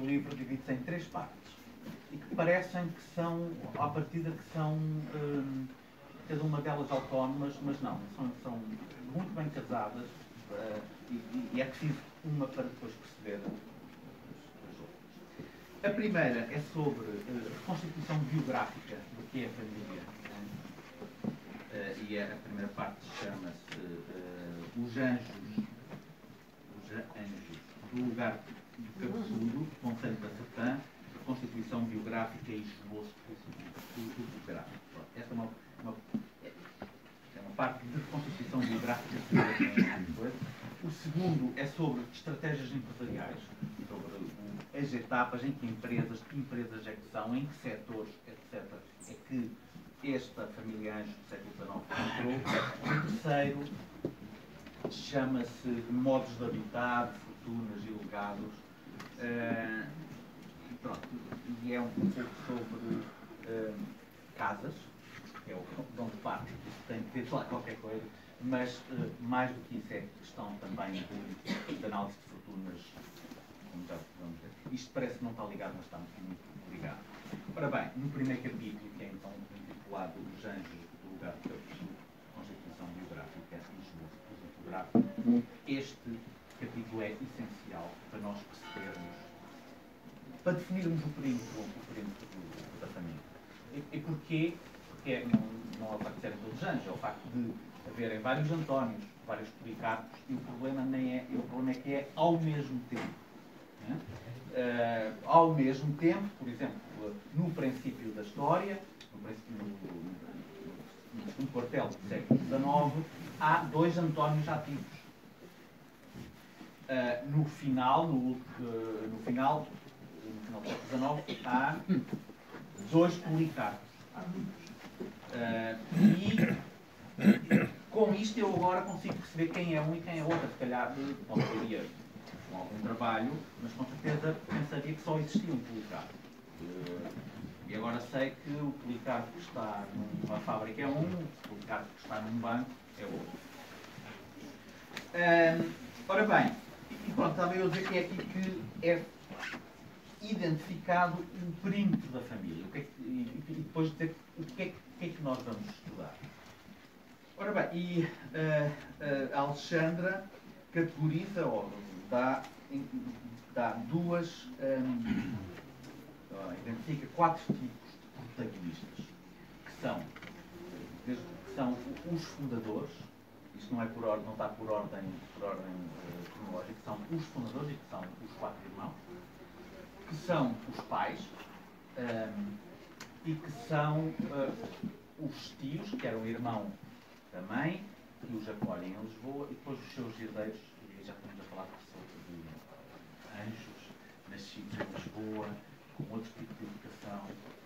o livro divide-se em 3 partes e que parecem que são, à partida, que são cada uma delas autónomas, mas não, são muito bem casadas e é preciso uma para depois perceber as outras. A primeira é sobre a reconstituição biográfica do que é a família. E a primeira parte chama-se Os Anjos do Lugar do Cabeçudo, Conselho da Sertã, Constituição Biográfica e Esboço Biográfico. Esta é uma parte de reconstituição biográfica. O segundo é sobre estratégias empresariais, sobre as etapas em que empresas é que são, em que setores, etc., é que esta família Anjos do século XIX entrou. O terceiro chama-se Modos de Habitar, Fortunas e Legados. E é um pouco sobre casas, que é o dom de parte, tem que ter lá qualquer coisa, mas mais do que isso é questão também de análise de fortunas, como já vamos ver. Isto parece que não está ligado, mas está muito ligado. Ora bem, no primeiro capítulo, que é então intitulado Os Anjos do Lugar do Cabeçudo, Constituição Biográfica e Esboço Fotográfico, este capítulo é essencial para nós percebermos, para definirmos o perímetro da família. E porquê? Porque não é o facto de serem todos anjos, é o facto de haverem vários Antónios, vários Policarpos, e o problema é que é ao mesmo tempo. Ao mesmo tempo, por exemplo, no princípio da história, no segundo quartel do século XIX, há 2 Antónios ativos. No final do século XIX, há 2 Policarpos ativos. E com isto eu agora consigo perceber quem é um e quem é outro. Se calhar não teria com algum trabalho, mas com certeza pensaria que só existia um Policarpo. E agora sei que o Policarpo que está numa fábrica é um, o Policarpo que está num banco é outro. Ora bem, e pronto, estava eu a dizer que é aqui que é identificado o perímetro da família. E depois dizer o que é que nós vamos estudar. Ora bem, e a Alexandra categoriza ou dá duas, identifica 4 tipos de protagonistas, que são os fundadores. Isto não é por ordem, não está por ordem cronológica, são os fundadores, e que são os 4 irmãos, que são os pais, e que são os tios, que eram o irmão da mãe, que os acolhem em Lisboa, e depois os seus herdeiros, e já estamos a falar de anjos nascidos em Lisboa, com outro tipo de educação,